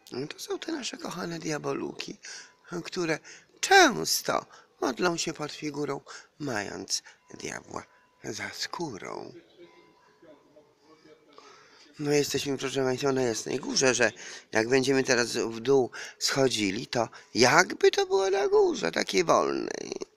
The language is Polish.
No to są te nasze kochane diaboluki, które często modlą się pod figurą, mając diabła za skórą. No jesteśmy, proszę Państwa, na Jasnej Górze, że jak będziemy teraz w dół schodzili, to jakby to było na górze, takiej wolnej.